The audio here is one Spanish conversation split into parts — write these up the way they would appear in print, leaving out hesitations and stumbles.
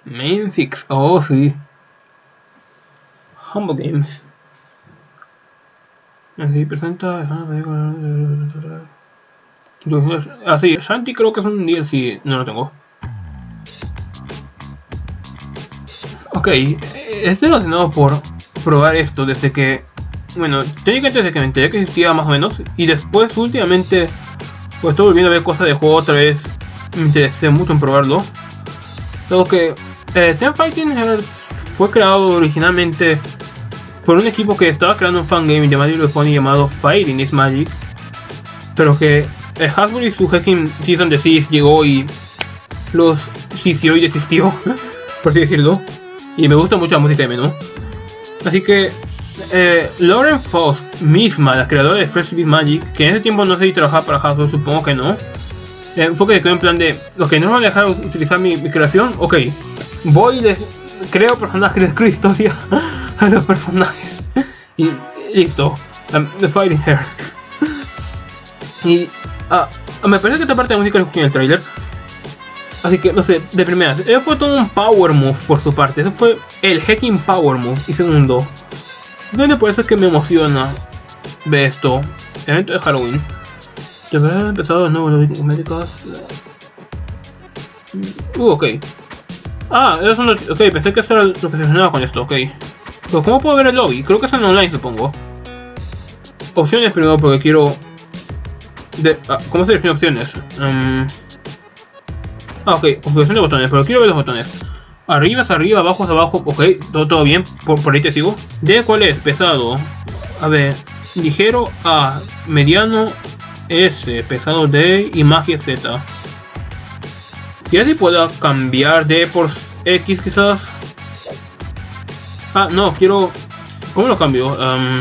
Main 6, oh sí. Humble Games. Así presenta. Así, Shanty creo que es un DLC, no lo tengo. Ok, estoy emocionado por probar esto desde que. Bueno, técnicamente desde que me enteré que existía más o menos. Y después, últimamente, pues estoy volviendo a ver cosas de juego otra vez. Me interesé mucho en probarlo. Luego que Team Fighting fue creado originalmente por un equipo que estaba creando un fangame de My Little Pony llamado Fighting is Magic, pero que Hasbro y su Hacking Season de Seas llegó y los sisió y desistió, por así decirlo. Y me gusta mucho la música de menú. Así que Lauren Faust misma, la creadora de Fresh Beat Magic, que en ese tiempo no sé si trabajaba para Hasbro, supongo que no, fue que quedó en plan de, ok, no me van a dejar utilizar mi creación, ok, voy y les creo personajes, les creo historia a los personajes y listo, The Fighting Hair. Y me parece que esta parte de la música la escuché en el trailer, así que no sé, de primeras, eso fue todo un power move por su parte, eso fue el hacking power move. Y segundo, por eso es que me emociona ver esto, evento de Halloween. Ya habrá empezado de nuevo los médicos. Ok. Eso es un... Ok, pensé que eso era lo que se relacionaba con esto, ok. Pero ¿cómo puedo ver el lobby? Creo que es en online, supongo. Opciones primero, porque quiero... ¿Cómo se definen opciones? Ok, configuración de botones, pero quiero ver los botones. Arriba es arriba, abajo es abajo, ok, todo bien, por ahí te sigo. D, ¿cuál es? Pesado. A ver, ligero A, mediano S, pesado D y magia Z. Y así pueda cambiar D por X quizás. No, quiero... ¿Cómo lo cambio?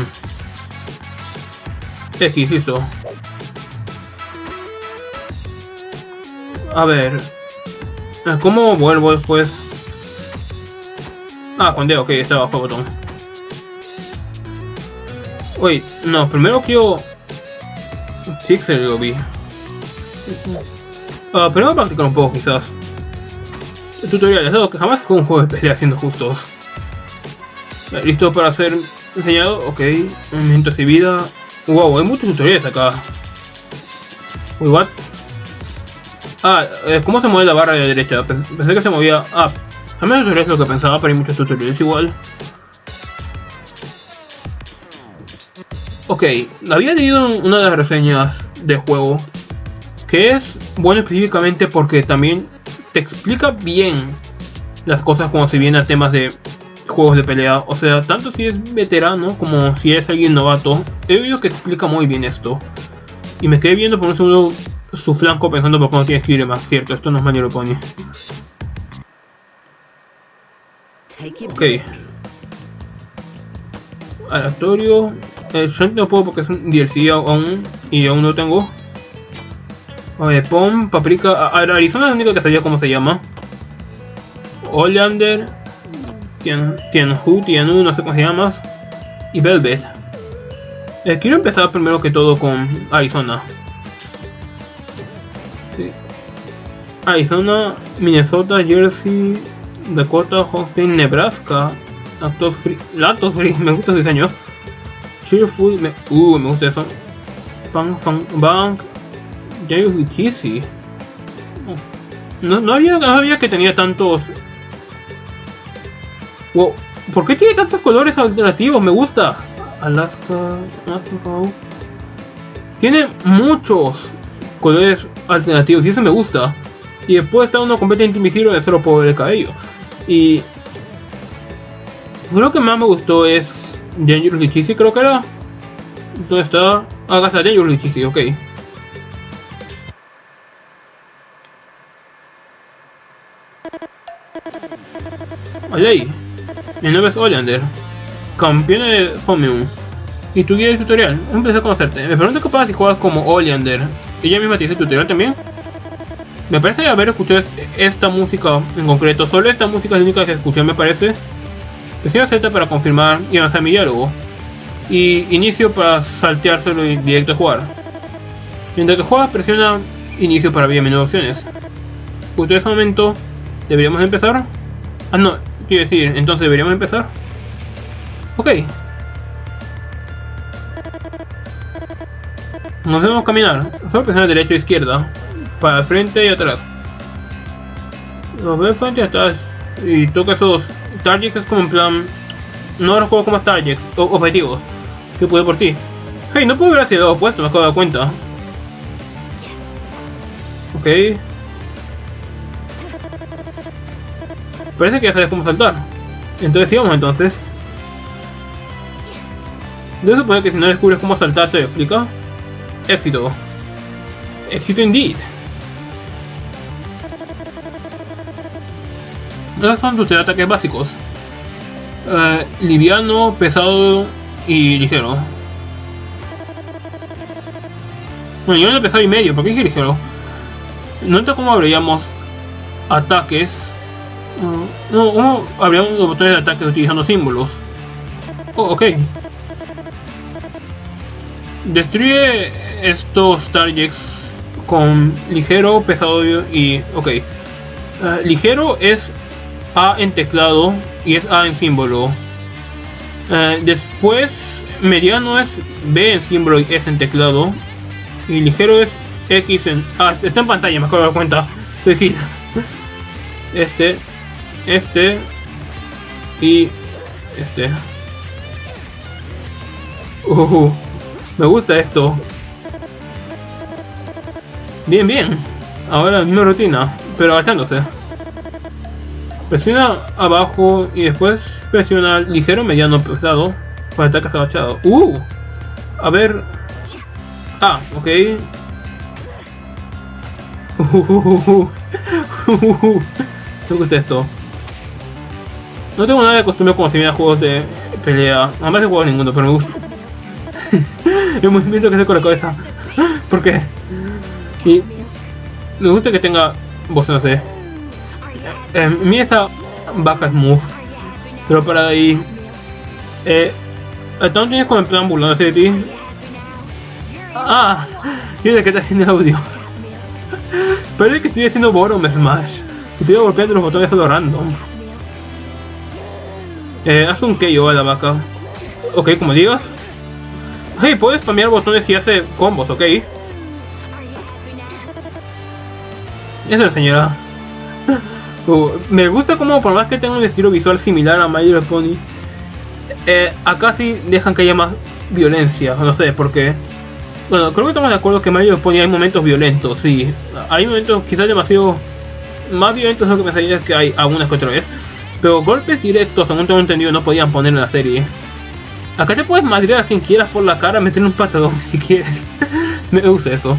X, listo. A ver. ¿Cómo vuelvo después? Con D, ok, está abajo el botón. Uy, no, primero quiero... Pixel lo vi. Primero practicar un poco quizás. El tutorial es algo que jamás con un juego de pelea siendo justos. Listo para ser enseñado, ok. Movimientos de vida. Wow, hay muchos tutoriales acá. Uy, what? ¿Cómo se mueve la barra de la derecha? Pensé que se movía... al menos eso es lo que pensaba, pero hay muchos tutoriales igual. Ok, había leído una de las reseñas de juego que es bueno específicamente porque también te explica bien las cosas cuando se viene a temas de juegos de pelea. O sea, tanto si es veterano como si es alguien novato, he oído que explica muy bien esto. Y me quedé viendo por un segundo su flanco pensando por cuando tienes que ir más, cierto, esto no es My Little Pony. Ok. Aleatorio. Yo no puedo porque es un DLC aún y aún no tengo. A ver, Pom, Paprika. Arizona es el único que sabía cómo se llama. Oleander, Tianhu, Tianu, no sé cómo se llama. Y Velvet. Quiero empezar primero que todo con Arizona. Sí. Arizona, Minnesota, Jersey, Dakota, Holstein, Nebraska. Lactose Free, me gusta ese diseño. Cheerful, me gusta eso. Bank, James Wichisi. No sabía que tenía tantos. Wow, ¿por qué tiene tantos colores alternativos? Me gusta. Alaska, tiene muchos colores alternativos y eso me gusta. Y después está uno completamente invisible de solo por el cabello. Y lo que más me gustó es Dangerous Lichisi, creo que era. ¿Dónde está? Acá está Dangerous Lichisi, ok. Olay, el nuevo es Oleander, campeón de Fomium. Y tu guía de tutorial, un placer conocerte. Me pregunto qué pasa si juegas como Oleander. Ella misma te dice tutorial también. Me parece haber escuchado esta música en concreto. Solo esta música es la única que escuché, me parece. Presiona Z para confirmar y avanzar mi diálogo. Y inicio para salteárselo y directo a jugar. Mientras que juegas, presiona inicio para ver menú de opciones. Justo en ese momento, deberíamos empezar. Ah, no, quiero decir, entonces deberíamos empezar. Ok. Nos debemos caminar. Solo presiona derecha e izquierda. Para frente y atrás. Los ves frente y atrás. Y toca esos targets, es como en plan... No los juego como targets, objetivos. Que pude por ti. Hey, no puedo ver hacia el lado opuesto, me acabo de dar cuenta. Ok. Parece que ya sabes cómo saltar. Entonces sigamos entonces. Debo suponer que si no descubres cómo saltar te explica. Éxito. Éxito indeed. Esos son tus 3 ataques básicos. Liviano, pesado y ligero. Bueno, yo no he pesado y medio, ¿por qué dije ligero? Nota cómo abríamos ataques. No, ¿cómo abríamos los botones de ataque utilizando símbolos? Oh, ok. Destruye estos targets con ligero, pesado y... ok. Ligero es A en teclado y es A en símbolo. Después mediano es B en símbolo y S en teclado. Y ligero es X en... ah, está en pantalla, me acabo de dar cuenta. Soy Gil. Este y este. Me gusta esto. Bien, bien. Ahora la misma rutina, pero agachándose. Presiona abajo y después presiona ligero, mediano, pesado para ataques agachados. A ver. Ah, ok. Me gusta esto. No tengo nada de costumbre cuando se viene a juegos de pelea. Jamás he jugado ninguno, pero me gusta. El movimiento que hace con la cabeza. ¿Por qué? Y me gusta que tenga voz, no sé. Mira esa vaca smooth. Pero para ahí. ¿Hasta dónde tienes con el plan burlándose de ti? Ah, mira que está haciendo el audio. Parece que estoy haciendo Borom Smash. Estoy golpeando los botones a lo random. Haz un KO a la vaca. Ok, como digas. Hey, puedes spamear botones y hace combos, ok. Eso es, señora. Me gusta como por más que tenga un estilo visual similar a My Little Pony, acá sí dejan que haya más violencia, no sé por qué. Bueno, creo que estamos de acuerdo que My Little Pony hay momentos violentos, sí. Hay momentos quizás demasiado más violentos de lo que pensaría que hay algunas que otra vez. Pero golpes directos, según tengo entendido, no podían poner en la serie. Acá te puedes madrear a quien quieras por la cara, meterle un patadón si quieres. Me gusta eso.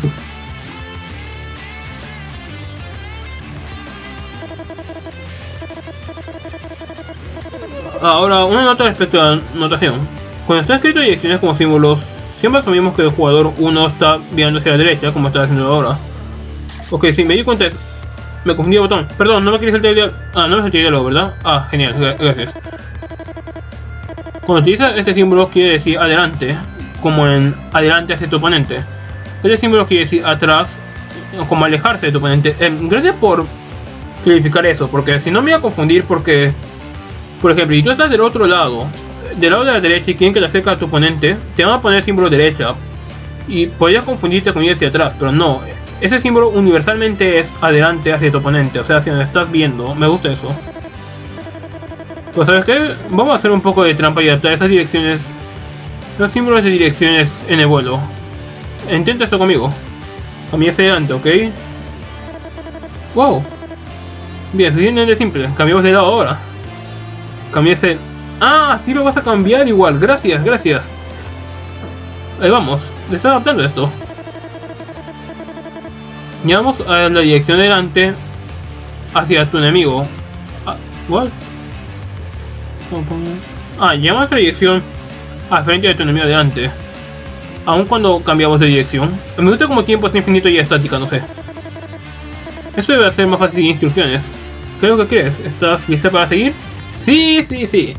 Ahora, una nota respecto a la notación. Cuando está escrito direcciones como símbolos, siempre asumimos que el jugador 1 está mirando hacia la derecha, como está haciendo ahora. Ok, sí, me di cuenta. Me confundí el botón. Perdón, no me quería saltar el diálogo. Ah, no me salté el diálogo, ¿verdad? Ah, genial, gracias. Cuando utilizas este símbolo quiere decir adelante, como en adelante hacia tu oponente. Este símbolo quiere decir atrás, como alejarse de tu oponente. Gracias por clarificar eso, porque si no me voy a confundir porque... Por ejemplo, si tú estás del otro lado, del lado de la derecha y quieren que te acerques a tu oponente, te van a poner el símbolo derecha. Y podrías confundirte con ir hacia atrás, pero no. Ese símbolo universalmente es adelante hacia tu oponente, o sea, hacia donde estás viendo. Me gusta eso. Pues ¿sabes qué? Vamos a hacer un poco de trampa y adaptar esas direcciones. Los símbolos de direcciones en el vuelo. Intenta esto conmigo. Cambié hacia adelante, ¿ok? Wow. Bien, suficientemente simple. Cambiamos de lado ahora. Cambié ese... Ah, sí lo vas a cambiar igual. Gracias, gracias. Ahí vamos. Le está adaptando esto. Llevamos a la dirección delante hacia tu enemigo. ¿What? Ah, llevamos a la dirección al frente de tu enemigo delante. Aun cuando cambiamos de dirección. Me gusta como tiempo es infinito y estática, no sé. Eso debe hacer más fácil sin instrucciones. ¿Qué es lo que crees? ¿Estás lista para seguir? Sí, sí, sí.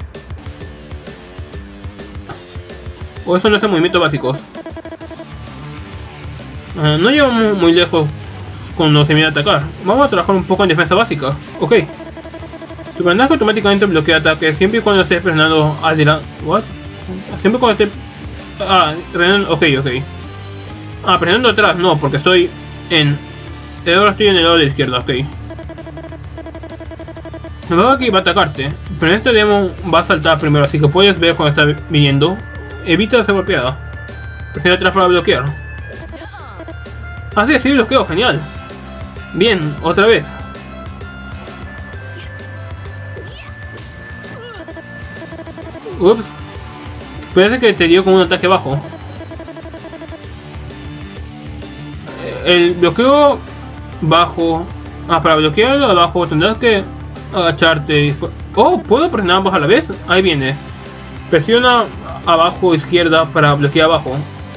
O eso no es el movimiento básicos. No llevamos muy lejos cuando se viene a atacar. Vamos a trabajar un poco en defensa básica. Ok. Tu personaje automáticamente bloquea ataques siempre y cuando estés presionando adelante. ¿What? Siempre cuando estés... Ah, presionando... Ok. Ah, presionando atrás, no, porque estoy en... Ahora estoy en el lado de la izquierda, ok. Me veo aquí va a atacarte, pero en este demo va a saltar primero, así que puedes ver cuando está viniendo. Evita ser golpeado. Presiona atrás para bloquear. Así sí, bloqueo, genial. Bien, otra vez. Ups. Parece que te dio con un ataque bajo. El bloqueo bajo... Ah, para bloquearlo abajo tendrás que agacharte y... Oh, ¿puedo presionar ambos a la vez? Ahí viene. Presiona abajo izquierda para bloquear abajo.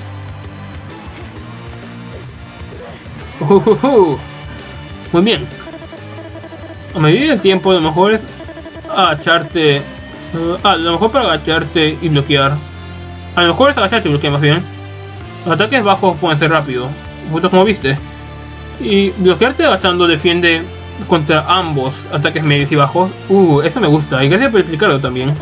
Muy bien. A medida del tiempo, lo mejor es agacharte. Lo mejor para agacharte y bloquear. A lo mejor es agacharte y bloquear más bien. Los ataques bajos pueden ser rápidos, justo como viste. Y bloquearte agachando defiende contra ambos ataques medios y bajos. Eso me gusta. Y gracias por explicarlo también.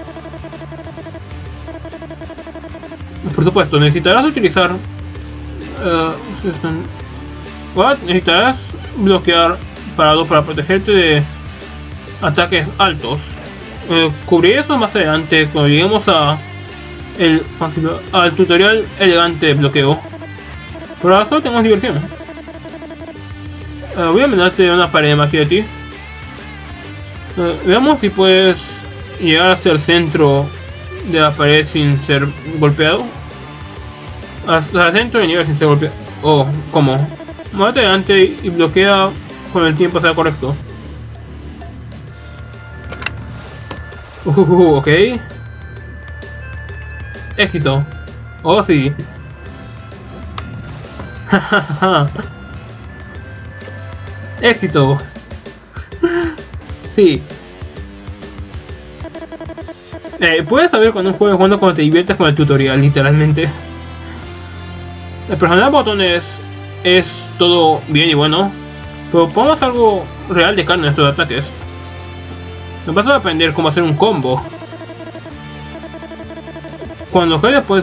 Por supuesto, necesitarás utilizar... necesitarás bloquear parado para protegerte de ataques altos. Cubriré eso más adelante cuando lleguemos al tutorial elegante de bloqueo. Por ahora solo tenemos diversión. Voy a mandarte una pared de magia de ti. Veamos si puedes llegar hasta el centro de la pared sin ser golpeado. Hasta el centro del nivel sin ser golpeado. Oh, ¿cómo? Muévete adelante y bloquea cuando el tiempo sea correcto. Ok. Éxito. Oh, sí. Éxito. Sí. Puedes saber cuando un juego es bueno cuando te diviertes con el tutorial, literalmente. El presionar botones es todo bien y bueno, pero pongamos algo real de carne en estos ataques. Me vas a aprender cómo hacer un combo. Cuando caes después...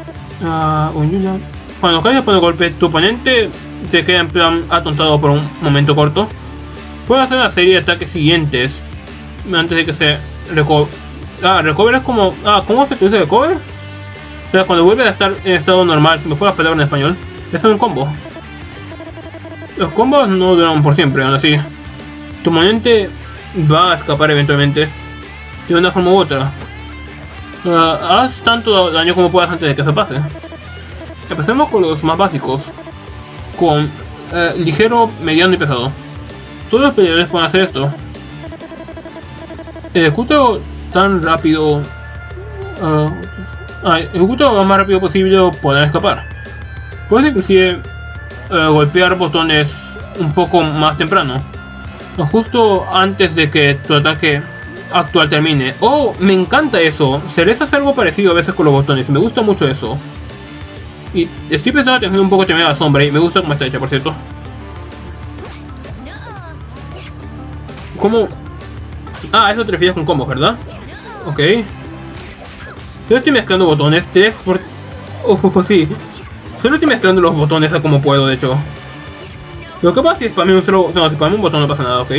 cuando caes después del golpe, tu oponente se queda en plan atontado por un momento corto. Puedes hacer una serie de ataques siguientes antes de que se recover. Recover es como... ¿cómo se utiliza recover? O sea, cuando vuelves a estar en estado normal, si me fuera a palabra en español, eso es un combo. Los combos no duran por siempre, aún así. Tu oponente va a escapar eventualmente, de una forma u otra. Haz tanto daño como puedas antes de que eso pase. Empecemos con los más básicos. Con ligero, mediano y pesado. Todos los peleadores pueden hacer esto. Ejecuta tan rápido... ejecuta lo más rápido posible o poder escapar. Puedes inclusive golpear botones un poco más temprano, justo antes de que tu ataque actual termine. Oh, me encanta eso. Cereza hace algo parecido a veces con los botones, me gusta mucho eso. Y estoy pensando atención un poco también a la sombra y me gusta cómo está hecha, por cierto. ¿Cómo? Eso te refieres con combos, ¿verdad? Ok. Solo estoy mezclando botones, 3 por... sí. Solo estoy mezclando los botones a como puedo, de hecho. Lo que pasa es que spamé un solo... No, si spamé un botón no pasa nada, ok.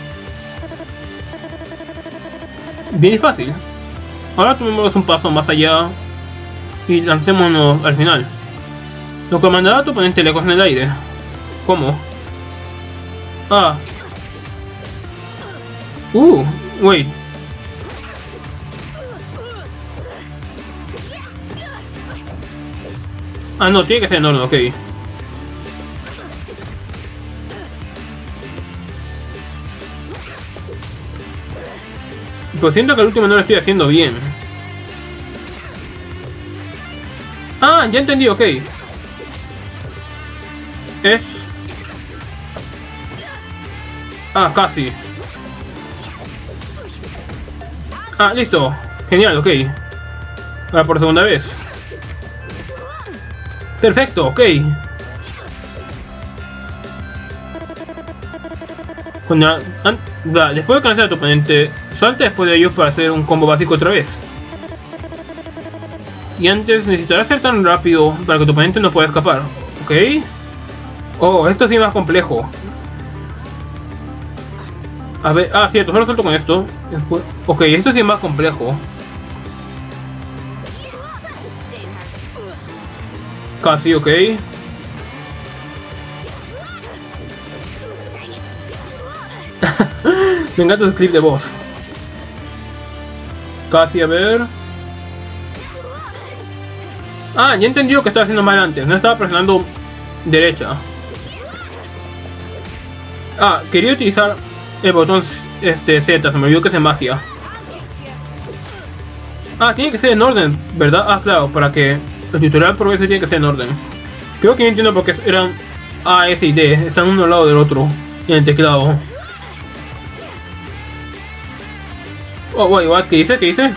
Bien y fácil. Ahora tomemos un paso más allá y lancémonos al final. Lo que mandará a tu oponente lejos en el aire. ¿Cómo? Wait. No, tiene que ser enorme, ok. Pero siento que el último no lo estoy haciendo bien. Ya entendí, ok. Es... casi. Listo. Genial, ok. Ahora por segunda vez. Perfecto, ok. Va, después de cansar a tu oponente, salta después de ellos para hacer un combo básico otra vez. Y antes necesitarás ser tan rápido para que tu oponente no pueda escapar. ¿Ok? Oh, esto sí es más complejo. A ver, cierto, solo salto con esto. Después, ok, esto sí es más complejo. Casi, ok. Me encanta el clip de voz. Casi, a ver. Ya entendí lo que estaba haciendo mal antes. No estaba presionando derecha. Quería utilizar el botón Z. Se me olvidó que es de magia. Tiene que ser en orden, ¿verdad? Claro, para que el tutorial progrese tiene que ser en orden. Creo que ya entiendo por qué eran A, S y D. Están uno al lado del otro en el teclado. ¿Qué dice? ¿Qué dice?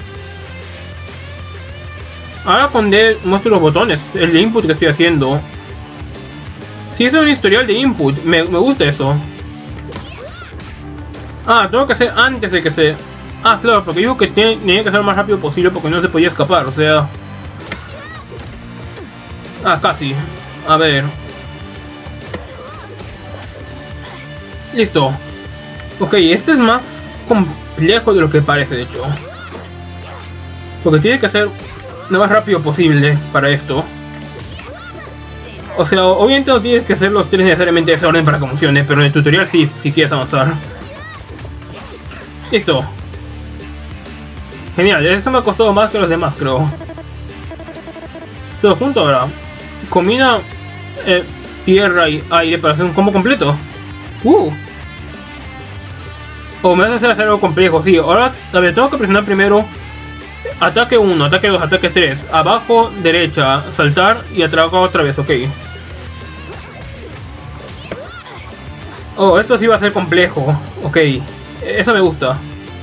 Ahora con D muestro los botones, el input que estoy haciendo. Si es un historial de input, me gusta eso. Tengo que hacer antes de que se... claro, porque digo que tenía que ser lo más rápido posible porque no se podía escapar, o sea... casi. A ver. Listo. Ok, este es más complejo de lo que parece, de hecho. Porque tiene que ser lo más rápido posible para esto. O sea, obviamente no tienes que hacer los tres necesariamente de esa orden para que funcione, pero en el tutorial sí, si quieres avanzar. Listo. Genial, eso me ha costado más que los demás, creo. Todo junto ahora. Combina tierra y aire para hacer un combo completo. O me vas a hacer algo complejo, sí. Ahora, a ver, tengo que presionar primero ataque 1, ataque 2, ataque 3. Abajo, derecha, saltar y atrás otra vez, ok. Esto sí va a ser complejo. Ok, eso me gusta.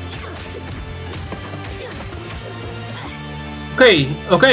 Ok.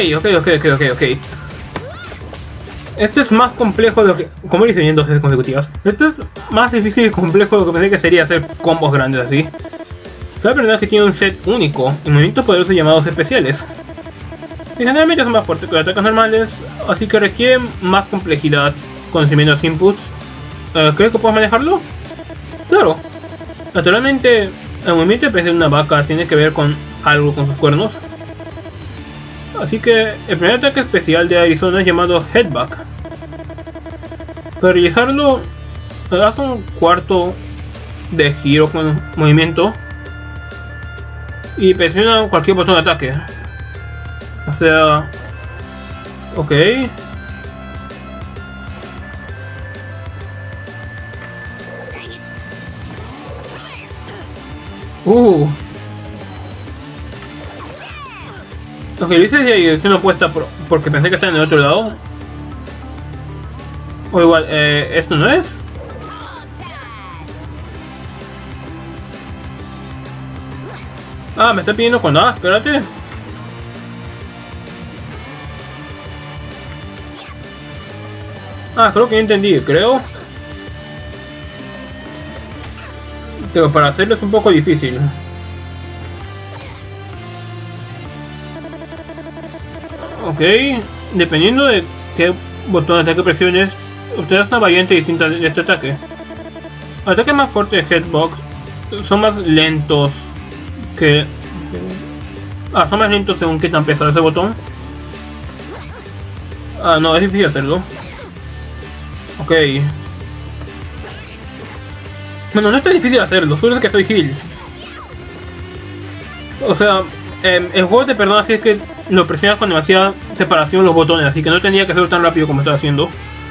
Este es más complejo de lo que... Como lo hice en 2 veces consecutivas. Este es más difícil y complejo de lo que pensé que sería hacer combos grandes así. La verdad es que tiene un set único y movimientos poderosos llamados especiales. Y generalmente son más fuertes que los ataques normales, así que requieren más complejidad, conocimientos inputs. ¿Crees que puedes manejarlo? Claro. Naturalmente, el movimiento de una vaca tiene que ver con algo con sus cuernos. Así que el primer ataque especial de Arizona es llamado Headback. Para realizarlo, haz un cuarto de giro con movimiento y presiona cualquier botón de ataque. O sea... Ok. Ok, lo hice desde dirección opuesta porque pensé que estaba en el otro lado. O igual, ¿esto no es? Me está pidiendo con A, espérate. Creo que ya entendí, creo. Pero para hacerlo es un poco difícil. Ok, dependiendo de qué botón de ataque presiones, obtendrás una variante distinta de este ataque. Ataques más fuertes de Headbox son más lentos que... son más lentos según qué tan pesado ese botón. No, es difícil hacerlo. Ok. Bueno, no es tan difícil hacerlo, solo es que soy heal. O sea, el juego te perdona si es que lo presionas con demasiada separación los botones, así que no tenía que hacerlo tan rápido como estoy haciendo.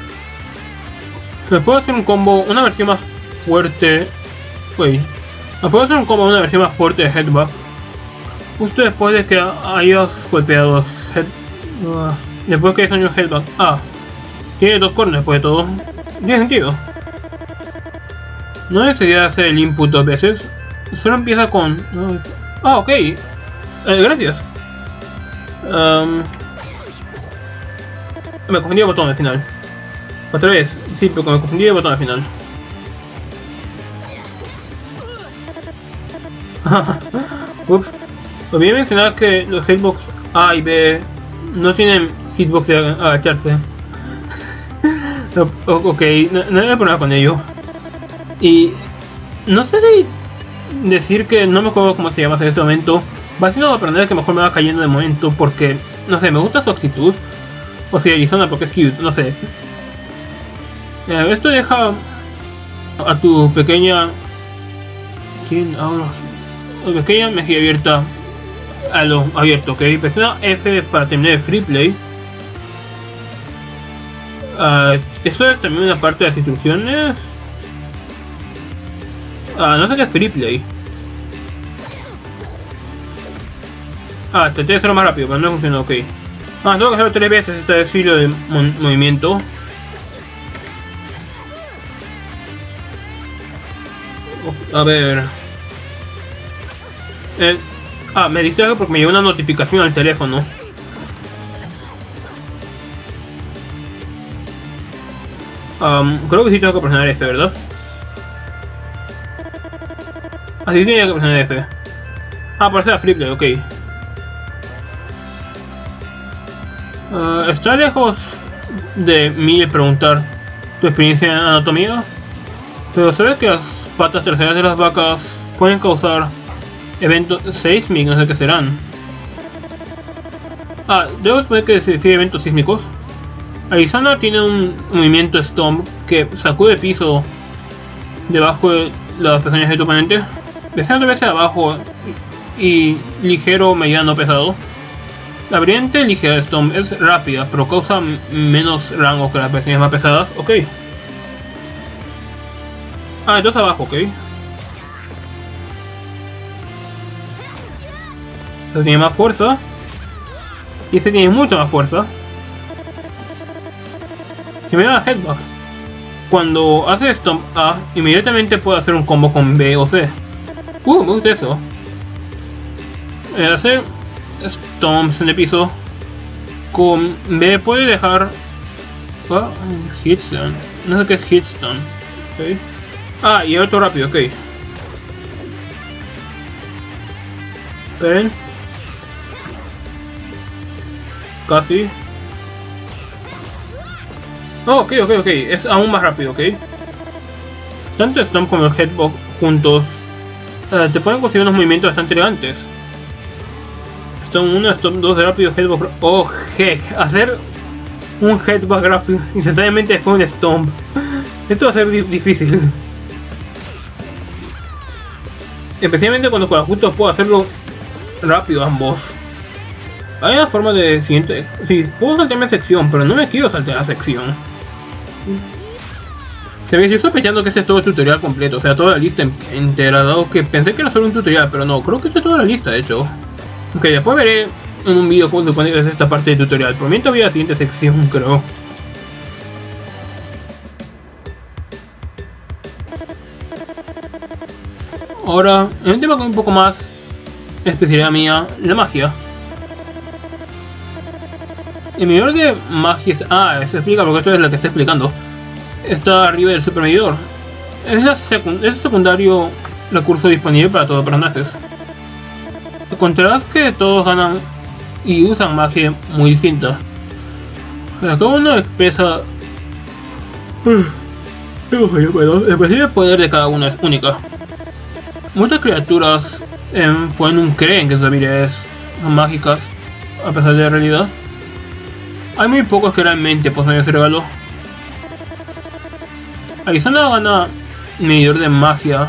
Me puedo hacer un combo, una versión más fuerte. Me puedo hacer un combo, una versión más fuerte de Headback. Justo después de que hayas golpeado después que hayas hecho un Headback. Tiene dos cuernos después de todo. Tiene sentido. No necesitaría hacer el input dos veces. Solo empieza con... ok. Gracias. Me confundí el botón al final. Otra vez. Sí, pero me confundí el botón al final. Ups. Olvidé mencionar que los hitbox A y B no tienen hitbox de agacharse. Ok, no hay problema con ello. Y no sé decir que no me acuerdo cómo se llama en este momento. Va siendo aprender que mejor me va cayendo de momento porque, no sé, me gusta su actitud. O sea, Arizona porque es cute, no sé. Esto deja a tu pequeña... ¿Quién? Pequeña mejilla abierta a lo abierto, ok. Presiona F para terminar el free play. Esto es también una parte de las instrucciones. No sé qué es free play. Traté de hacerlo más rápido, pero no funcionó, ok. Tengo que hacerlo 3 veces este estilo de movimiento. A ver. Me distraigo porque me llegó una notificación al teléfono. Creo que sí tengo que presionar F, ¿verdad? Así tenía que presionar F. Parece la free play, ok. ¿Está lejos de mí preguntar tu experiencia en anatomía? Pero sabes que las patas traseras de las vacas pueden causar eventos sísmicos, no sé qué serán. Debo suponer que se refiere a eventos sísmicos. Arizona tiene un movimiento Stomp que sacude el piso debajo de las pestañas de tu oponente. Presionando veces abajo y ligero, mediano, pesado. La variante ligera de Stomp es rápida, pero causa menos rango que las pestañas más pesadas. Ok. Entonces abajo, ok. Este tiene más fuerza. Y este tiene mucha más fuerza. Si me da headback, cuando hace Stomp A, inmediatamente puede hacer un combo con B o C. Me gusta eso. Hacer Stomps en el piso con B puede dejar... Hitstun. No sé qué es Hitstun. Okay. Y otro rápido, ok. Esperen. Casi. Ok. Es aún más rápido, ok. Tanto Stomp como el Headbutt juntos te pueden conseguir unos movimientos bastante elegantes. Stomp 1, Stomp 2 de rápido, Headbutt. Heck. Hacer un Headbutt rápido instantáneamente después de un Stomp. Esto va a ser difícil. Especialmente cuando con ajustes puedo hacerlo rápido ambos. Hay una forma de siguiente... Sí, puedo saltarme sección, pero no me quiero saltar la sección. Se ve, yo estoy pensando que este es todo el tutorial completo, o sea, toda la lista entera, dado que pensé que era solo un tutorial, pero no, creo que esta es toda la lista, de hecho. Ok, después veré en un video cómo se supone que es esta parte del tutorial. Por mientras voy a la siguiente sección, creo. Ahora, en un tema un poco más especialidad mía, la magia. El medidor de magia se explica porque esto es lo que está explicando. Está arriba del super medidor. Es el secundario recurso disponible para todos los personajes. Encontrarás que todos ganan y usan magia muy distinta. Cada uno expresa... El posible poder de cada uno es única. Muchas criaturas en Fuenum creen que sus habilidades son mágicas, a pesar de la realidad. Hay muy pocos que realmente poseen ese regalo. Arizona gana medidor de magia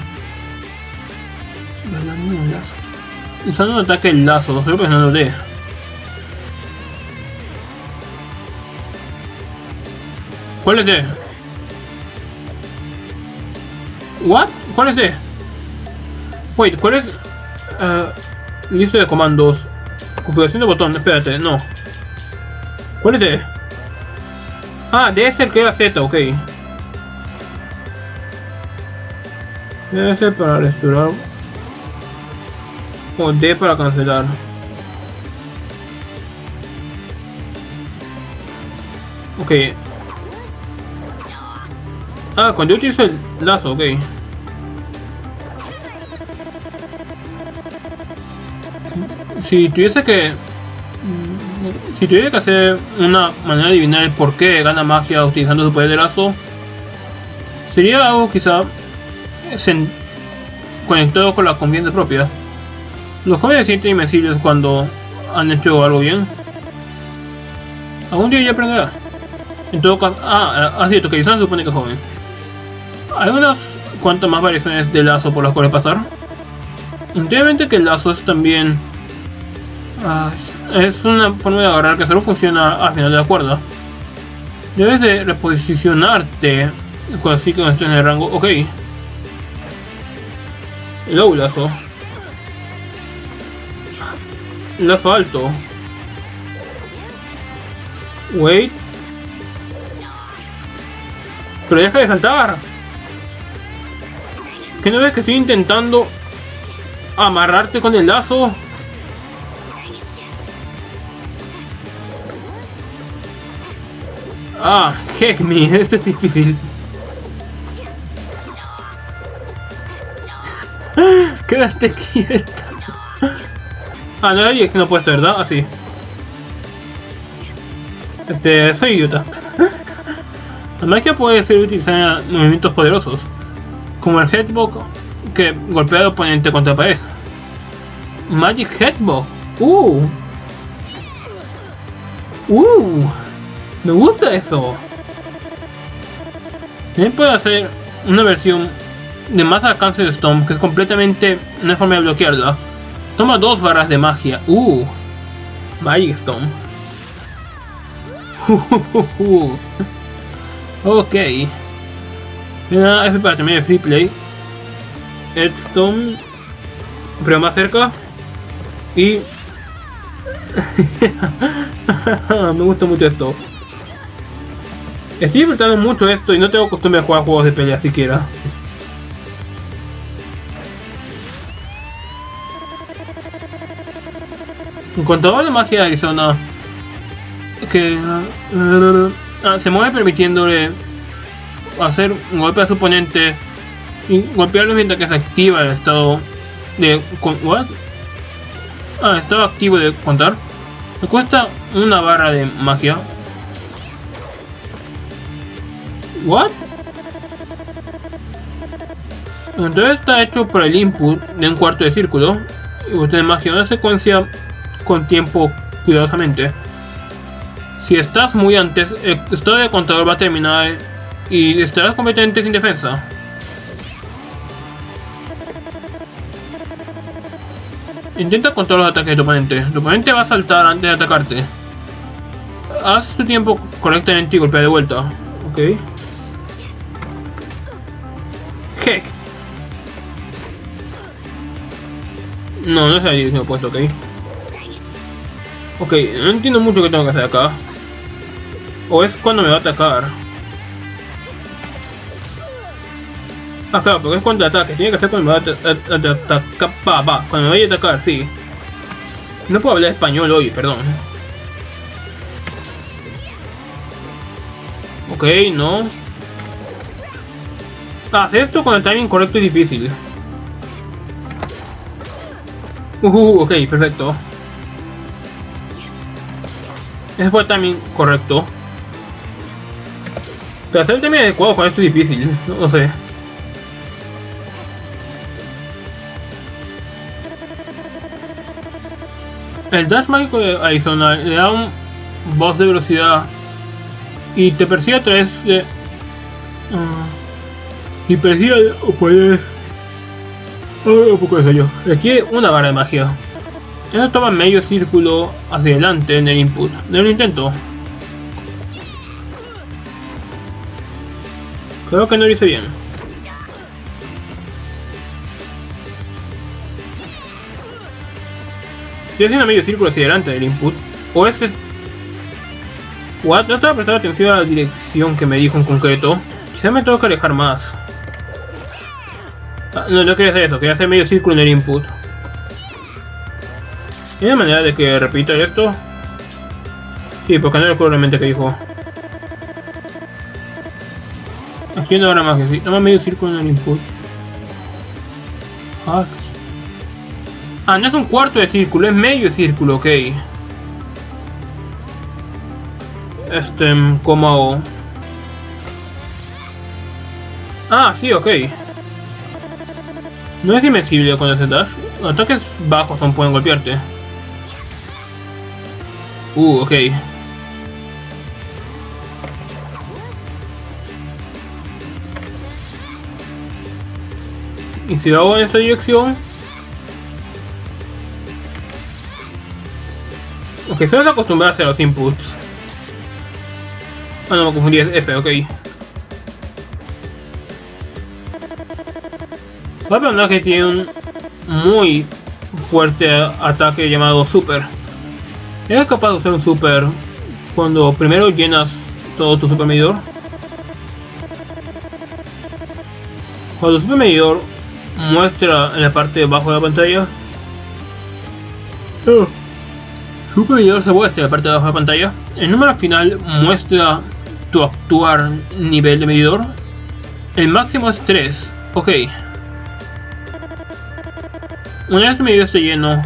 usando un ataque lazo, estoy presionando D. ¿Cuál es D? ¿What? ¿Cuál es D? Wait, ¿cuál es? Lista de comandos. Configuración de botón, espérate, no. ¿Cuál es D? D es el que era Z, ok. S para restaurar. O D para cancelar. Ok. Cuando yo utilizo el lazo, ok. Si tuviese que... Si tuviera que hacer una manera de adivinar el por qué gana magia utilizando su poder de lazo, sería algo quizá conectado con la confianza propia. Los jóvenes se sienten invencibles cuando han hecho algo bien. Algún día ya aprenderá. En todo caso, cierto, que Arizona se supone que es joven. Hay unas cuantas más variaciones de lazo por las cuales pasar. Obviamente que el lazo es también... es una forma de agarrar que solo funciona al final de la cuerda. Debes de reposicionarte así que no estés en el rango. Ok. Low lazo. Lazo alto. Wait. Pero deja de saltar. ¿Qué no ves que estoy intentando amarrarte con el lazo? Heck me, este es difícil. Quédate quieto. No, ahí es que no puedo estar, ¿verdad? Así. Soy idiota. La magia puede ser utilizada en movimientos poderosos, como el Headbutt que golpea al oponente contra la pared. Magic Headbutt. Me gusta eso. También puede hacer una versión de más alcance de Storm, que es completamente una forma de bloquearla. Toma 2 barras de magia. Magic Storm. Ok. Eso para terminar el free play. Headstone. Pero más cerca. Y... me gusta mucho esto. Estoy disfrutando mucho esto y no tengo costumbre de jugar juegos de pelea siquiera. En cuanto a la magia de Arizona, que se mueve permitiéndole hacer un golpe a su oponente y golpearlo mientras que se activa el estado de... estado activo de contar. Me cuesta una barra de magia. Entonces está hecho por el input de un cuarto de círculo y usted imagina una secuencia con tiempo cuidadosamente. Si estás muy antes, el estado de contador va a terminar y estarás completamente sin defensa. Intenta controlar los ataques de tu oponente. Tu oponente va a saltar antes de atacarte. Haz tu tiempo correctamente y golpea de vuelta. Ok. Heck. No es la dirección opuesta, ok. Ok, no entiendo mucho qué tengo que hacer acá. O es cuando me va a atacar. Claro, porque es cuando ataque. Tiene que ser cuando me va a atacar. Cuando me vaya a atacar, sí. No puedo hablar español hoy, perdón. Ok, no. Hacer esto con el timing correcto es difícil. Ok, perfecto. Ese fue el timing correcto. Pero hacer el timing adecuado con esto es difícil. No sé. El dash mágico de Arizona le da un boost de velocidad y te persigue a través de... y persigue o puede... un poco de sello. Requiere una barra de magia. Eso toma medio círculo hacia adelante en el input. De lo intento. Creo que no lo hice bien. Estoy haciendo medio círculo hacia adelante del input. O este... No estaba prestando atención a la dirección que me dijo en concreto. Quizá me tengo que alejar más. No quería hacer eso, quería hacer medio círculo en el input. ¿Hay una manera de que repita esto? Sí, porque no recuerdo realmente qué dijo. Aquí no ahora más que sí. Toma medio círculo en el input. Ah, no es un cuarto de círculo, es medio círculo, ok. Como... Ah, sí, ok. No es invencible con ese dash. Ataques bajos aún pueden golpearte. Ok. Y si lo hago en esta dirección... Ok, se van a acostumbrarse a los inputs. Ah, no me confundí, es F, ok. El personaje tiene un muy fuerte ataque llamado Super. Eres capaz de usar un Super cuando primero llenas todo tu Super Medidor. Cuando el Super Medidor muestra en la parte de abajo de la pantalla, Super Medidor se muestra en la parte de abajo de la pantalla. El número final muestra tu actual nivel de medidor. El máximo es 3. Ok. Una vez tu medidor esté lleno,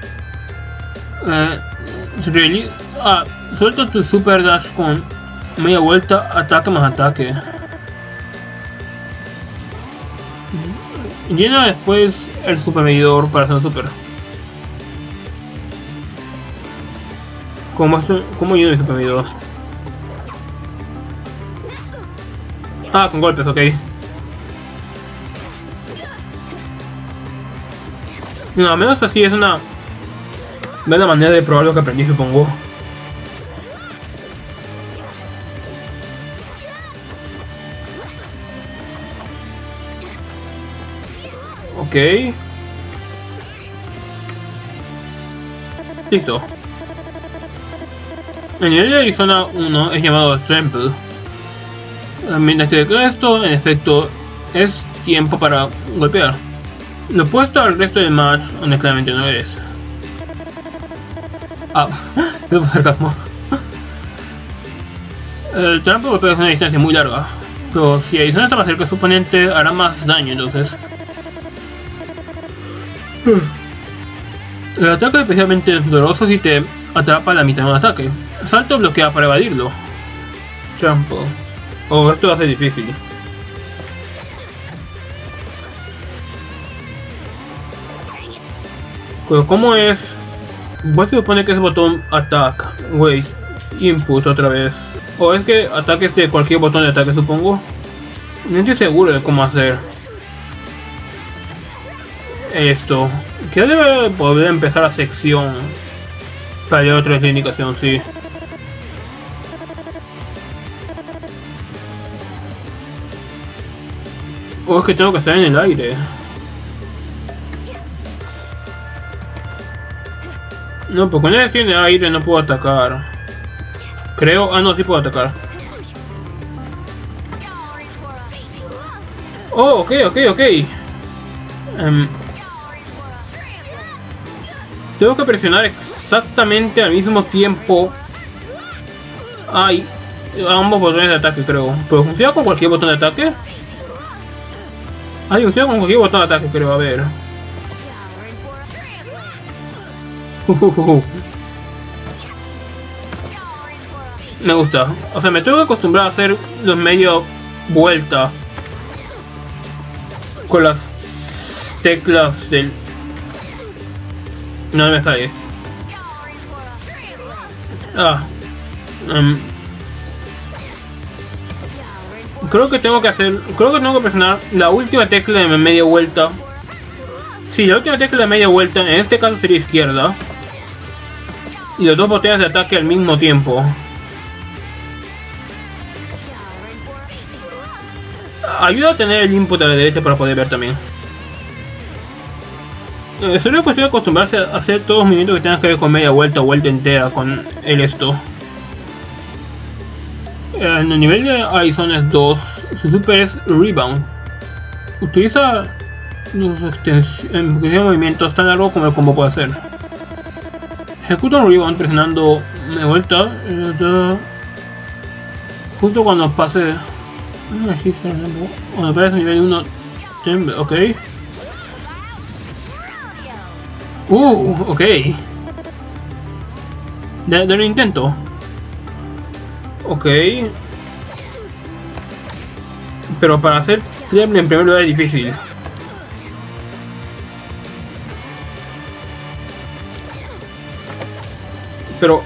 suelta tu Super Dash con media vuelta, ataque más ataque. Llena después el Super Medidor para hacer un Super. ¿Cómo lleno el Super Medidor? Ah, con golpes, ok. No, al menos así es una buena manera de probar lo que aprendí, supongo. Ok. Listo. El nivel de Arizona 1 es llamado Trample. Mientras que esto, en efecto, es tiempo para golpear. Lo opuesto al resto del match, donde claramente no eres. Ah, es sarcasmo. El trampo golpea es una distancia muy larga, pero si Arizona está más cerca de su oponente, hará más daño entonces. El ataque es especialmente doloroso si te atrapa a la mitad de un ataque. Salto bloquea para evadirlo. Trampo. Oh, esto va a ser difícil. Pero ¿cómo es? Vos te supone que es botón attack, wait, input otra vez. O es que ataques de cualquier botón de ataque, supongo. No estoy seguro de cómo hacer esto. Que debe poder empezar la sección para llevar otra vez la indicación, sí. O es que tengo que estar en el aire. No, porque cuando tiene aire no puedo atacar. Creo, ah no, sí puedo atacar. Oh, ok. Tengo que presionar exactamente al mismo tiempo. Ay, ambos botones de ataque creo. ¿Pero funciona con cualquier botón de ataque? Ay, funciona con cualquier botón de ataque creo, a ver. Me gusta. O sea, me tengo que acostumbrar a hacer los medio vuelta con las teclas del... No me sale. Creo que tengo que presionar la última tecla de media vuelta. Sí, la última tecla de media vuelta, en este caso sería izquierda. Y los dos botones de ataque al mismo tiempo. Ayuda a tener el input a la derecha para poder ver también. Solo es cuestión de acostumbrarse a hacer todos los movimientos que tengan que ver con media vuelta o vuelta entera con el esto. En el nivel de Arizona es 2, su super es Rebound. Utiliza movimientos tan largos como el combo puede hacer. Ejecuta un Rebound presionando de vuelta justo cuando pase. Cuando aparece nivel 1, ok. Ok. De un intento. Ok. Pero para hacer triple en primer lugar es difícil. Pero...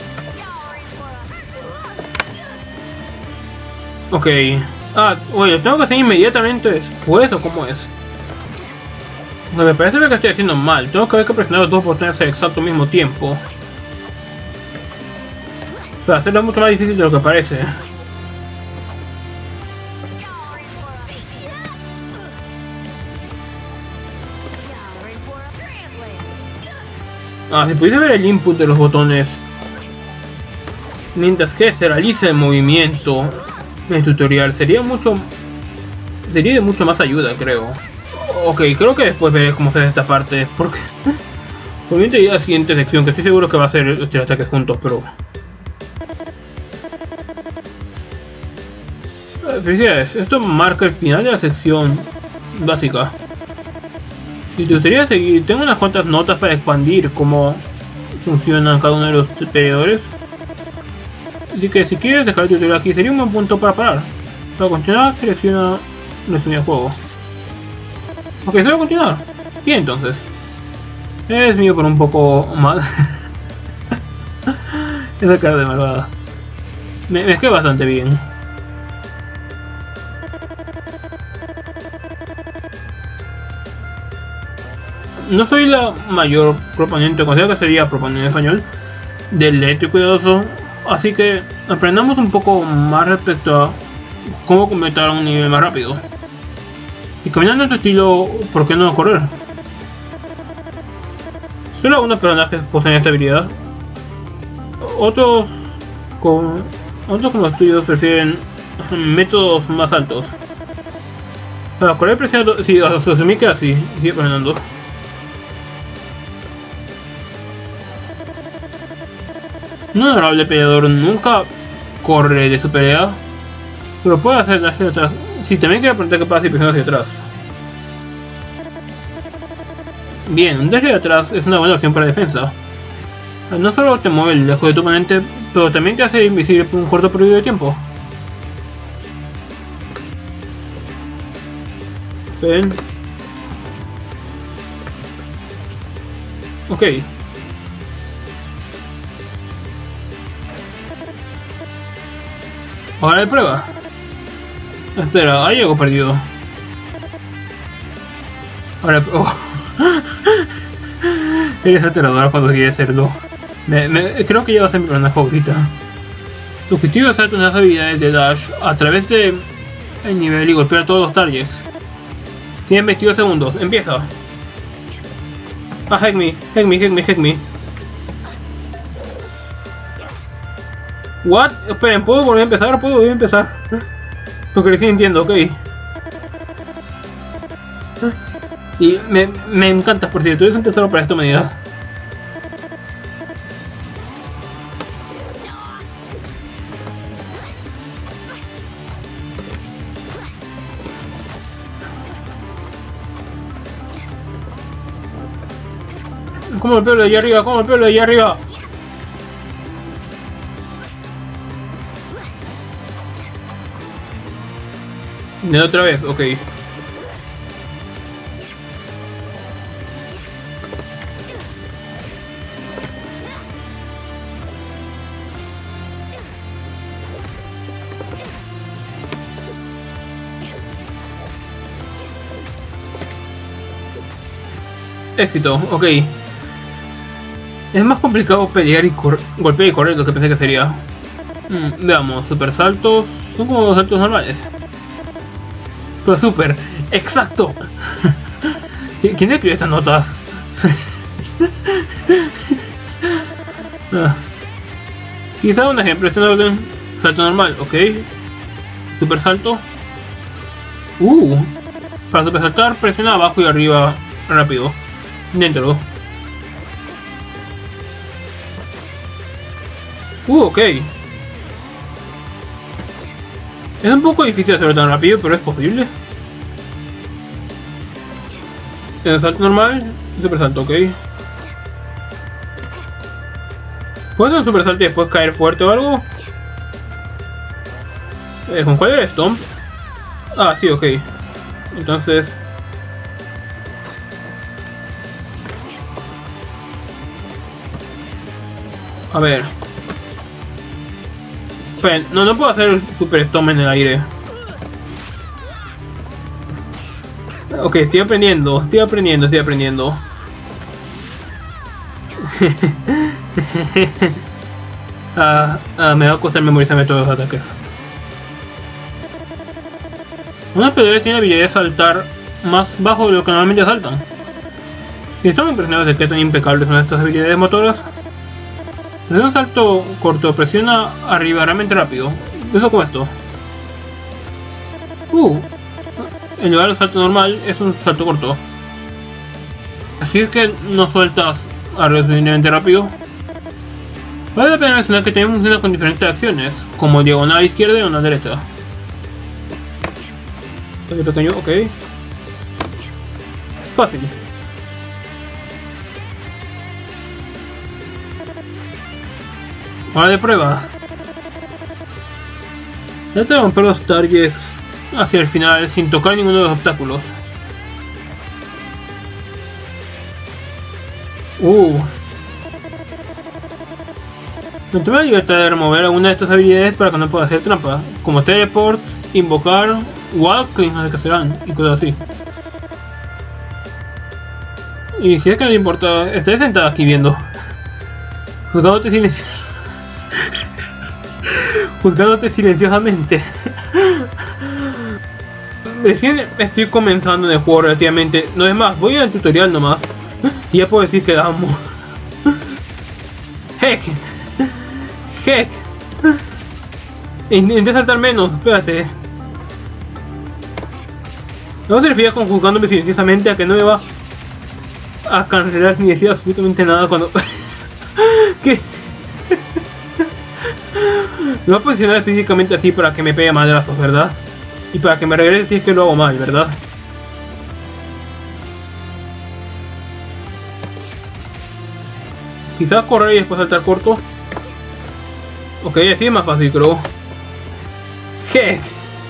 Ok. Ah, oye, ¿tengo que hacer inmediatamente después o cómo es? Me parece que estoy haciendo mal. Tengo que ver que presionar los dos botones al exacto mismo tiempo. Para hacerlo mucho más difícil de lo que parece. Ah, si pudiese ver el input de los botones mientras que se realiza el movimiento en el tutorial, sería de mucho más ayuda, creo. Ok, creo que después veré cómo se hace esta parte, porque obviamente ir a la siguiente sección, que estoy seguro que va a ser los tres ataques juntos, pero... Felicidades, esto marca el final de la sección básica. Si te gustaría seguir, tengo unas cuantas notas para expandir cómo funcionan cada uno de los peleadores. Así que si quieres dejar el tutorial aquí, sería un buen punto para parar. Para continuar, selecciona nuestro videojuego. Ok, se va a continuar. Bien, entonces. Es mío por un poco más. Esa cara de malvada. Me queda bastante bien. No soy la mayor proponente, considero que sería proponente en español, del lento y cuidadoso, así que aprendamos un poco más respecto a cómo completar un nivel más rápido. Y caminando en tu estilo, ¿por qué no correr? Solo algunos personajes poseen esta habilidad. Otros como los tuyos prefieren métodos más altos. Para correr presionando, sí, asumí que así, sigue presionando. Un honorable peleador nunca corre de su pelea, pero puede hacer dash hacia atrás. Si también quiere aprender qué pasa si presiona hacia atrás. Bien, un dash de atrás es una buena opción para defensa. No solo te mueve lejos de tu oponente, pero también te hace invisible por un corto periodo de tiempo. Ven. Ok. Ahora de prueba. Espera, hay algo perdido. Ahora... Oh. Eres aterrador cuando quieres hacerlo. Creo que ya va a ser mi personaje favorita. Tu objetivo es hacer unas habilidades de dash a través de el nivel y golpear a todos los targets. Tienen 22 segundos. Empieza. Ah, hack me. What? Esperen, ¿puedo volver a empezar? Porque recién entiendo, ok. Y me encantas, por cierto, eres un tesoro para esta humanidad. ¿Cómo el pelo de allá arriba? De otra vez, ok. Éxito, ok. Es más complicado pelear y golpear y correr de lo que pensé que sería. Veamos, super saltos. Son como los saltos normales. Pero super, exacto. ¿Quién escribió estas notas? Quizá un ejemplo, este orden. Salto normal, ok. Super salto. Para super saltar, presiona abajo y arriba rápido. Inténtalo. Ok. Es un poco difícil hacerlo tan rápido, pero es posible. El salto normal y super salto, ok. ¿Puedes hacer un super salto y después caer fuerte o algo? ¿Con cuál era el Stomp? Ah, sí, ok. Entonces... a ver. Esperen, no puedo hacer el super Stomp en el aire. Ok, estoy aprendiendo. Me va a costar memorizarme todos los ataques. Unos peleadores tienen la habilidad de saltar más bajo de lo que normalmente saltan. Y estamos impresionados de que tan impecables son estas habilidades motoras. Desde un salto corto, presiona arriba realmente rápido. Eso como esto. En lugar de un salto normal, es un salto corto. Así es que no sueltas arriba suficientemente rápido. Vale la pena mencionar que también funciona con diferentes acciones, como diagonal a la izquierda y diagonal a la derecha. Este pequeño, ok. Fácil. Ahora de prueba. Trata de romper los targets hacia el final sin tocar ninguno de los obstáculos. Me toma la libertad de remover alguna de estas habilidades para que no pueda hacer trampa, como teleport, invocar, walking, no sé qué serán, y cosas así. Y si es que no le importa, estaré sentado aquí viendo. Juzgándote silenciosamente. Recién estoy comenzando en el juego relativamente. No es más, voy al tutorial nomás. Y ya puedo decir que la amo. Heck. Intenté saltar menos, espérate. No se refiere con juzgándome silenciosamente a que no me va a cancelar ni decir absolutamente nada cuando... ¿Qué? Me va a posicionar específicamente así para que me pegue madrazos, ¿verdad? Y para que me regrese si es que lo hago mal, ¿verdad? Quizás correr y después saltar corto. Ok, así es más fácil, creo. Heck.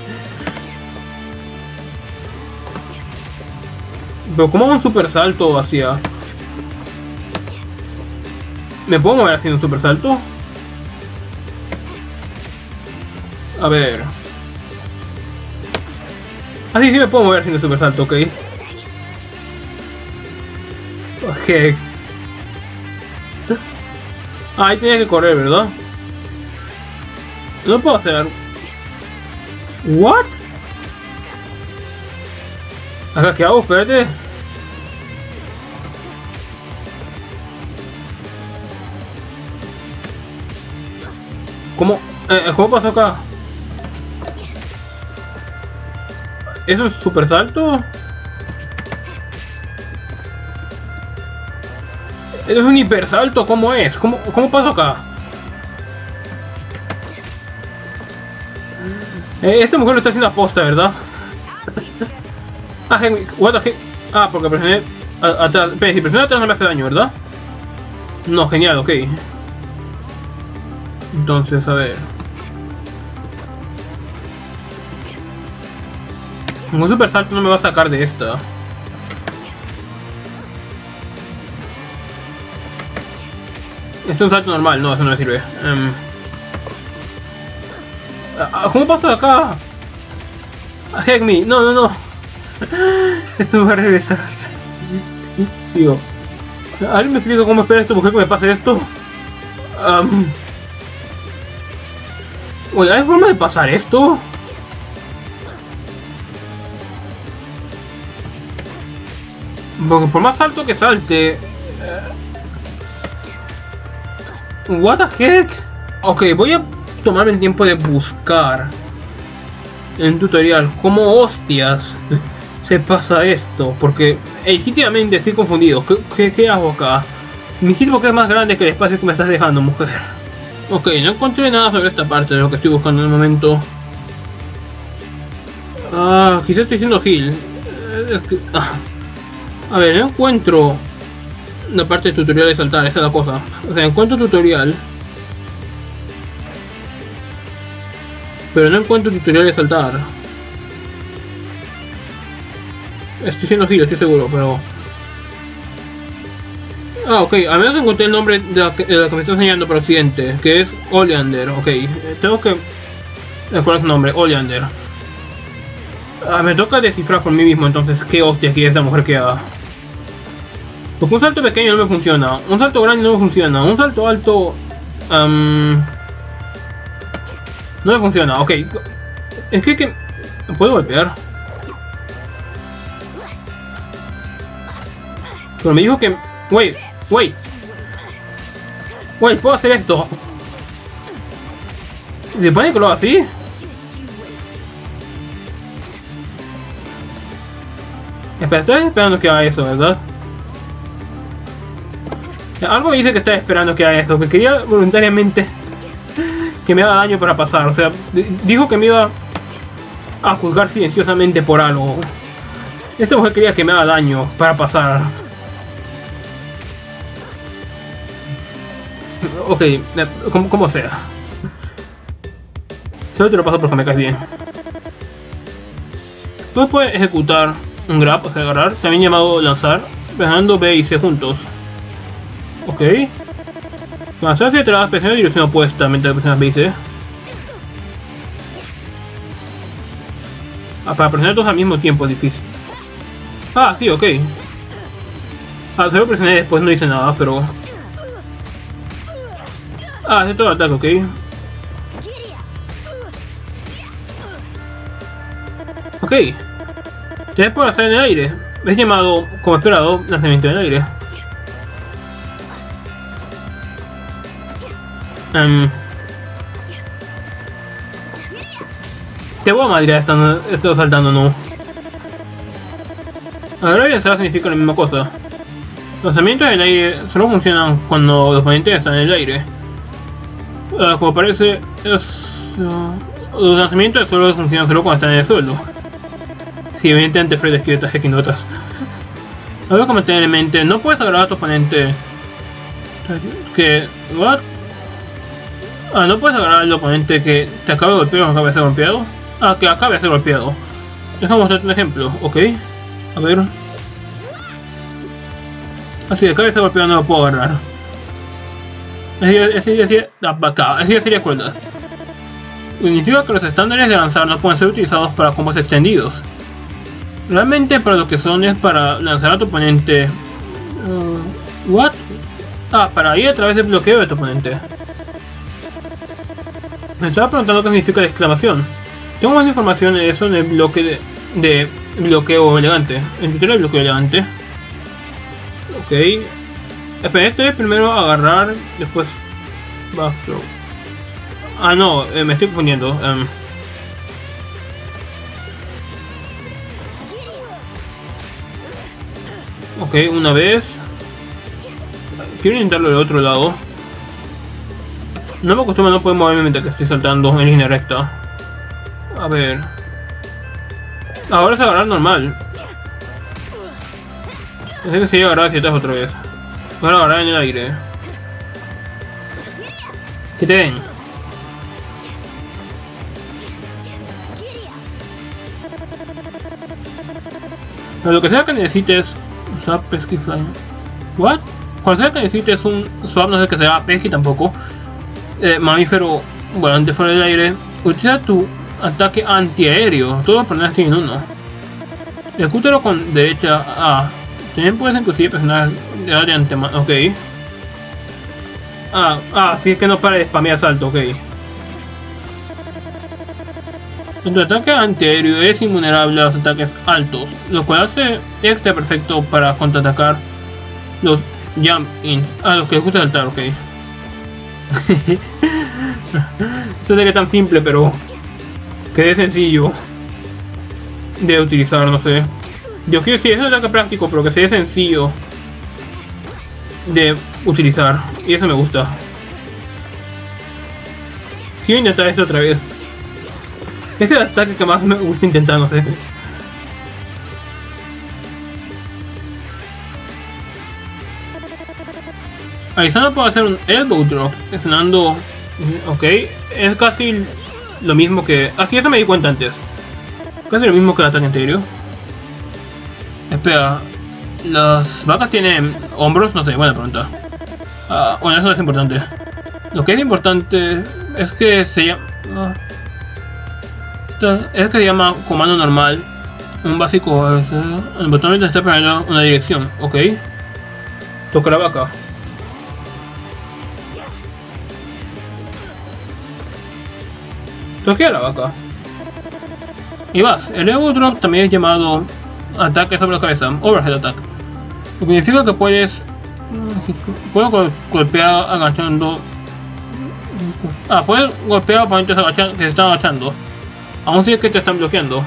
Pero ¿cómo hago un super salto hacia...? ¿Me puedo mover haciendo un super salto? A ver... Ah, sí, me puedo mover haciendo un super salto, ok. Ok. Ah, ahí tenía que correr, ¿verdad? No puedo hacer... ¿What? ¿Acá qué hago? Espérate. ¿Cómo? ¿Cómo pasó acá? ¿Eso es super salto? ¿Eso es un hiper salto? ¿Cómo es? ¿Cómo pasó acá? Esta mujer lo está haciendo aposta, ¿verdad? Ah, what the heck? Ah, porque presioné atrás. Pero si presioné atrás no me hace daño, ¿verdad? No, genial, ok. Entonces, a ver. Un super salto no me va a sacar de esta. Es un salto normal, no, eso no me sirve. ¿Cómo paso de acá? Heck me, no. Esto me va a regresar. Sigo. ¿Alguien me explica cómo espera esta mujer que me pase esto? Oye, ¿hay forma de pasar esto? Porque por más alto que salte... What the heck? Ok, voy a tomarme el tiempo de buscar en un tutorial cómo hostias se pasa esto. Porque legítimamente estoy confundido. ¿Qué hago acá? Mi hitbox es más grande que el espacio que me estás dejando, mujer. Ok, no encontré nada sobre esta parte de lo que estoy buscando en el momento. Quizás estoy haciendo heal. A ver, no encuentro la parte de tutorial de saltar, esa es la cosa. O sea, encuentro tutorial pero no encuentro tutorial de saltar. Estoy siendo giro, estoy seguro, pero... Ah, ok, al menos encontré el nombre de la que me está enseñando por accidente, que es Oleander, ok. Tengo que recordar su nombre, Oleander. Me toca descifrar por mí mismo, entonces, qué hostia quiere esta mujer que haga. Porque un salto pequeño no me funciona, un salto grande no me funciona, un salto alto... no me funciona, ok. Es que... ¿puedo golpear? Pero me dijo que... Wait, ¿puedo hacer esto? ¿Se pone que lo hago así? Espera, estoy esperando que haga eso, ¿verdad? Algo me dice que está esperando que haga eso, que quería voluntariamente que me haga daño para pasar. O sea, dijo que me iba a juzgar silenciosamente por algo. Esta mujer quería que me haga daño para pasar. Ok, como sea. Solo te lo paso porque me caes bien. Tú puedes ejecutar un grab, o sea, agarrar, también llamado lanzar, presionando B y C juntos. Ok. Lanzar hacia atrás, presiona dirección opuesta mientras presionas B y C. Para presionar todos al mismo tiempo es difícil. Ah, sí, ok. Se lo presioné después, no hice nada, pero... hace todo el ataque, ok. Ok. Ya puedo hacer en el aire. Es llamado, como esperado, lanzamiento en el aire. Te voy a madrear estando saltando, no. Ahora ya significa la misma cosa. Los lanzamientos en el aire solo funcionan cuando los oponentes están en el aire. Como parece, los lanzamientos solo funcionan solo cuando están en el suelo. Si evidentemente Fred escribe estas X notas. Algo que mantener en mente, no puedes agarrar a tu oponente que... ¿what? No puedes agarrar al oponente que te acaba de golpear o acaba de ser golpeado. Que acaba de ser golpeado. Déjame mostrarte un ejemplo, ok. A ver. Así, acaba de ser golpeado, no lo puedo agarrar. Así sería crueldad. Significa que los estándares de lanzar no pueden ser utilizados para combos extendidos. Realmente para lo que son es para lanzar a tu oponente... ¿what? Para ir a través del bloqueo de tu oponente. Me estaba preguntando qué significa la exclamación. Tengo más información de eso en el bloque de bloqueo elegante. En tutorial de bloqueo elegante. Ok. Espera, esto es primero agarrar, después backstroke. No, me estoy confundiendo. Ok, una vez. Quiero intentarlo del otro lado. No me acostumbro a no poder moverme mientras que estoy saltando en línea recta. A ver. Ahora es agarrar normal. Pensé que se iba a agarrar hacia atrás otra vez. Ahora agarrar en el aire. Que te den. Pero lo que sea que necesites. Swap Pesky Fly. ¿What? Cuando sea que necesites un swap, no sé que sea Pesky tampoco. Mamífero volante fuera del aire. Utiliza tu ataque antiaéreo. Todos los personajes tienen uno. Ejecútalo con derecha A. También puedes inclusive presionar de antemano. Ok. Sí, es que no para de spamear salto, ok. Tu ataque antiaéreo es invulnerable a los ataques altos, lo cual hace extra perfecto para contraatacar los jump in. Los que les gusta saltar, ok. No sé qué tan simple, pero que es sencillo de utilizar, no sé. Yo quiero decir, es un ataque práctico, pero que sea sencillo de utilizar, y eso me gusta. Quiero intentar esto otra vez. Este es el ataque que más me gusta intentar, no sé. Ahí solo puedo hacer un elbow drop, presionando. Ok, es casi lo mismo que... Ah, sí, eso me di cuenta antes. Casi lo mismo que el ataque anterior. Espera, ¿las vacas tienen hombros? No sé, buena pregunta. Bueno, eso no es importante. Lo que es importante es que se llama... es que se llama comando normal. Un básico es... el botón de está poniendo una dirección, ok. Toca la vaca. Toqué a la vaca. Y vas, el Evo Drop también es llamado ataque sobre la cabeza, Overhead Attack. Lo que significa que puedes golpear agachando. Puedes golpear a oponentes que se están agachando, aun si es que te están bloqueando.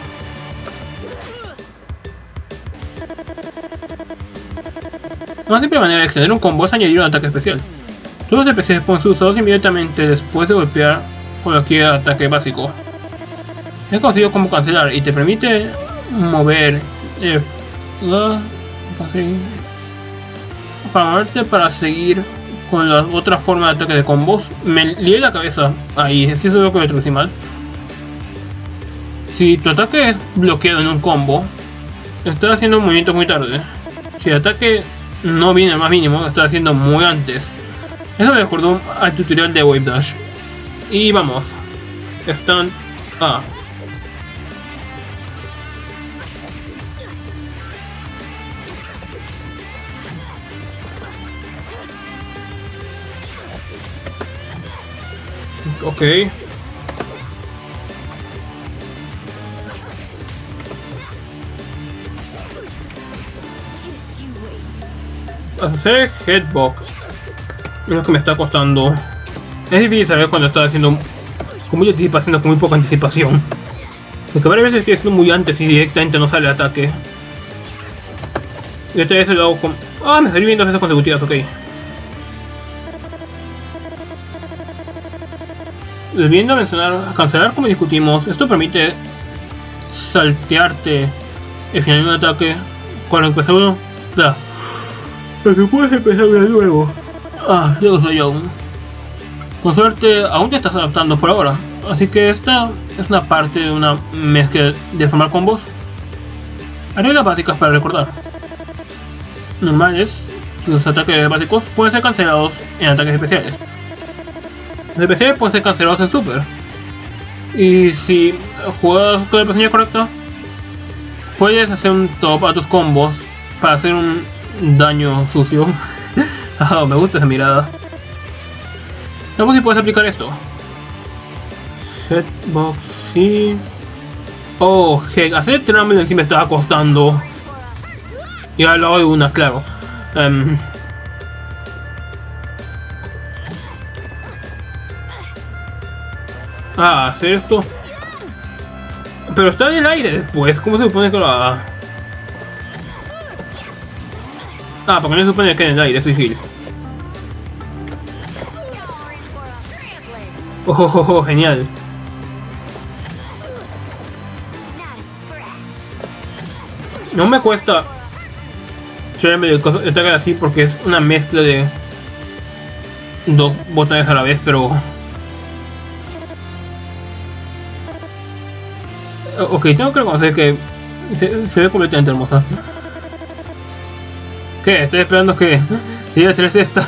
Una simple manera de extender un combo es añadir un ataque especial. Todos los especiales pueden ser usados inmediatamente después de golpear cualquier ataque básico. Es conocido como cancelar y te permite mover para moverte para seguir con las otras formas de ataque de combos. Me lié la cabeza ahí, si eso es lo que me traducí mal. Si tu ataque es bloqueado en un combo, estás haciendo un movimiento muy tarde. Si el ataque no viene al más mínimo, lo estás haciendo muy antes. Eso me recordó al tutorial de Wave Dash. Y vamos. Están... ok. Hacer headbox es lo que me está costando. Es difícil saber cuando está haciendo con mucha anticipación o con muy poca anticipación. Porque varias veces estoy haciendo muy antes y directamente no sale el ataque. Y esta vez lo hago con... me salí bien 2 veces consecutivas, ok. Volviendo a mencionar, cancelar como discutimos, esto permite saltearte el final de un ataque cuando empezó uno. Pero puedes empezar de nuevo. Yo soy aún. Con suerte, aún te estás adaptando por ahora. Así que esta es una parte de una mezcla de formar combos. Hay reglas básicas para recordar. Normales, los ataques básicos pueden ser cancelados en ataques especiales. Los especiales pueden ser cancelados en super. Y si juegas con la pesadilla correcta, puedes hacer un top a tus combos para hacer un daño sucio. Me gusta esa mirada. Vamos si puedes aplicar esto. Setbox, sí. Hacer Trumble encima me estaba costando. Y ahora lo hago de una, claro. Hacer esto. Pero está en el aire después. ¿Cómo se supone que lo haga? Porque no se supone que en el aire, soy Phil. Genial. No me cuesta echarme el ataque así porque es una mezcla de 2 botones a la vez, pero... ok, tengo que reconocer que se ve completamente hermosa. ¿Qué? Estoy esperando que siga 3 esta.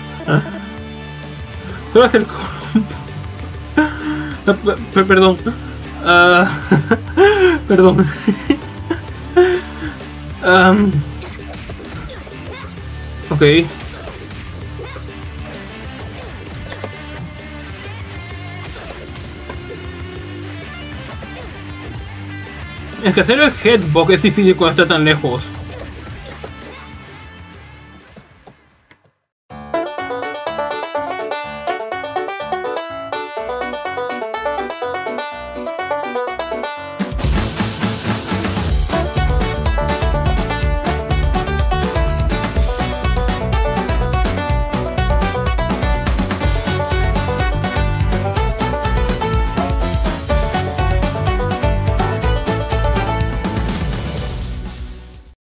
Solo hacer... perdón. Perdón. Ok. Es que hacer el headbox es difícil cuando está tan lejos.